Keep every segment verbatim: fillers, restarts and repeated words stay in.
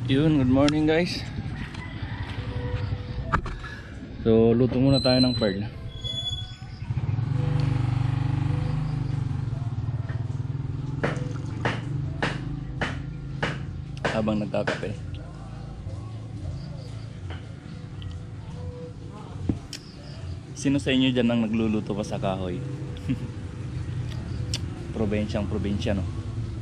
Yun, good morning guys. So luto muna tayo ng pearl habang nagkakape. Sino sa inyo dyan ang nagluluto pa sa kahoy? Probinsyang probinsya, no?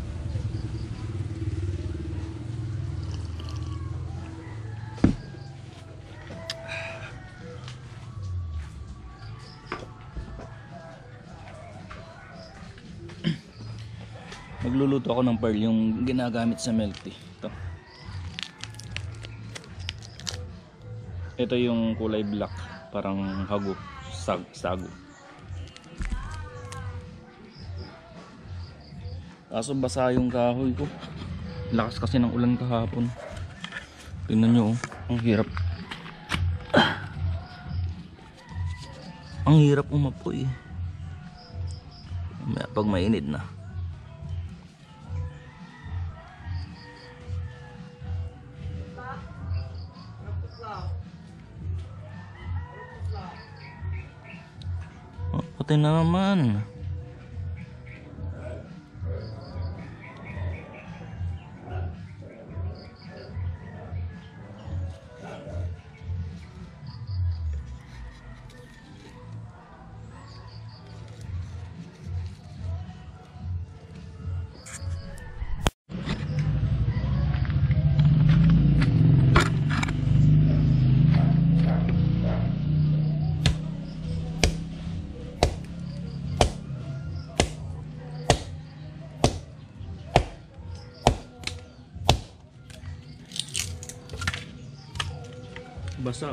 Nagluluto ako ng pearl, yung ginagamit sa milk tea. Ito. Ito yung kulay black, parang hago, sag, sago. Kaso basa yung kahoy ko. Lakas kasi ng ulan kahapon. Tingnan nyo, oh, ang hirap. Ang hirap umapoy. Pag mainit na. Oh, puti na naman. Basa.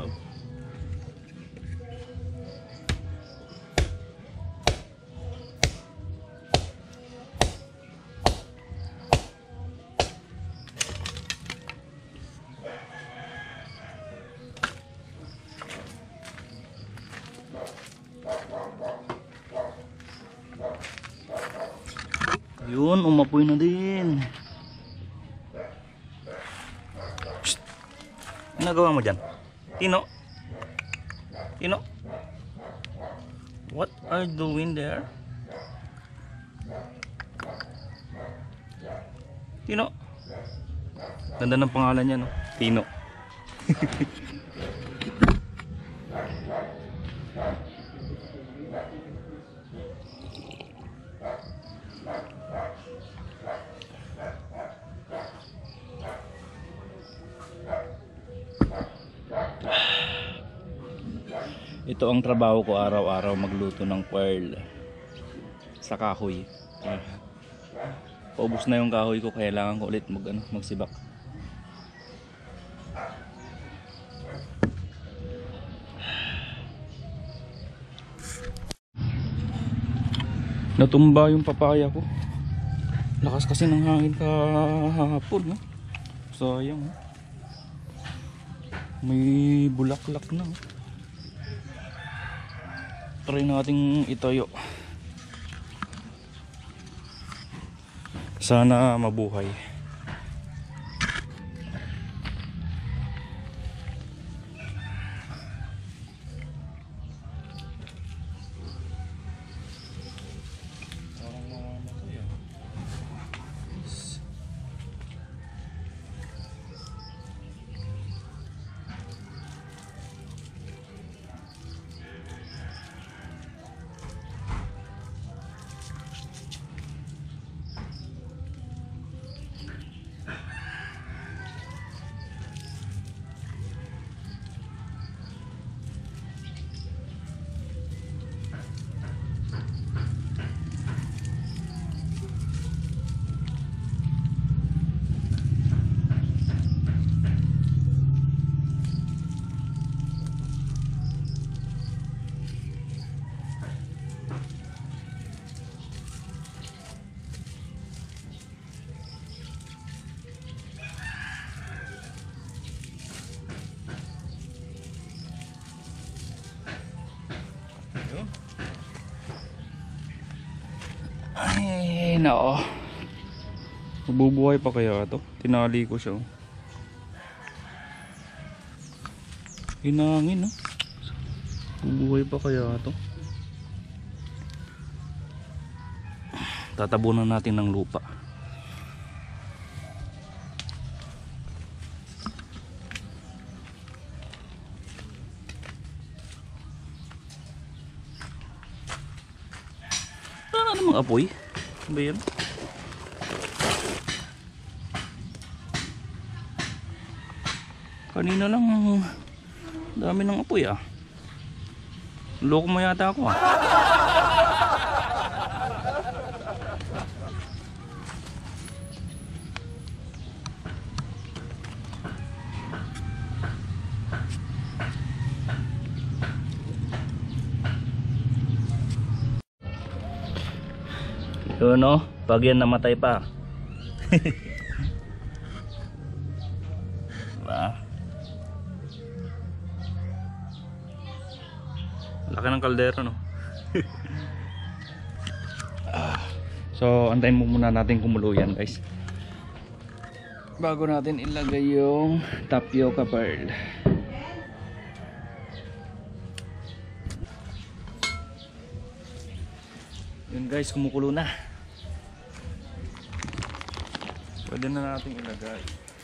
Yun, umapoy na din. Psst. Ano nagawa mo dyan? Tino? Tino? What are you doing there? Tino? Ganda ng pangalan niya, no? Tino. Ito ang trabaho ko araw-araw, magluto ng pearl sa kahoy. Ah, paubos na yung kahoy ko, kailangan ko ulit mag, ano, magsibak. Natumba yung papaya ko. Lakas kasi ng hangin kahapon, no? Sayang, no? May bulaklak na, no? Try nating itayo. Sana mabuhay. Ay, nako. Mabubuhay pa kaya ito? Tinali ko siya. Hinangin, no? Bubuhay pa kaya to? Tatabunan natin ng lupa. Ano namang apoy? Ano ba yan? Kanina lang dami ng apoy ah. Loko mo yata ako ah. Yun no, pag yan namatay pa. Diba? Laki ng kaldero no. Ah, so antayin mo muna natin kumulo yan guys, bago natin ilagay yung tapioca pearl. Yun guys, kumukulo na. Pwede na natin ilagay.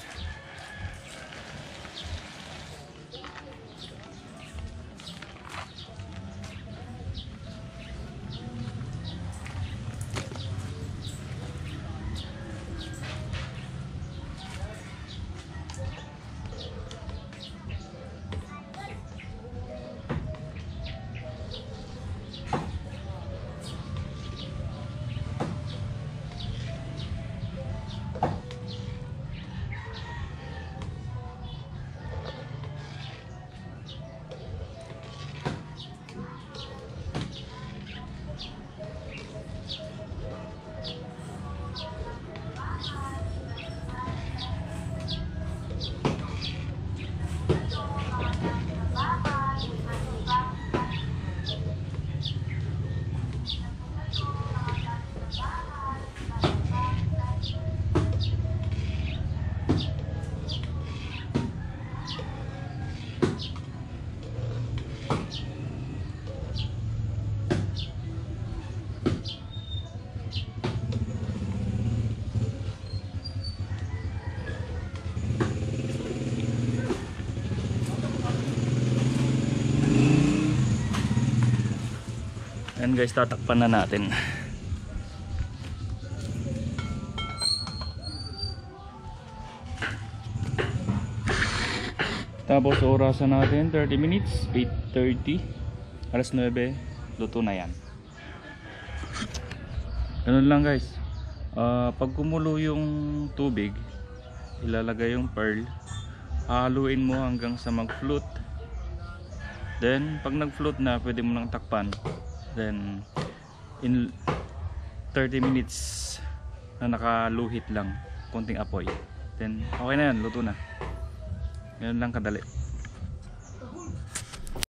Ayan guys, tatakpan na natin. Tapos orasan natin thirty minutes, eight thirty, alas nine, luto na yan. Ganun lang guys. uh, Pag kumulo yung tubig, ilalagay yung pearl, haluin mo hanggang sa mag float. Then pag nag float na, pwede mo nang takpan. Then in thirty minutes na nakaluhit lang, konting apoy, then okay na yan, luto na. Ganun lang kadali.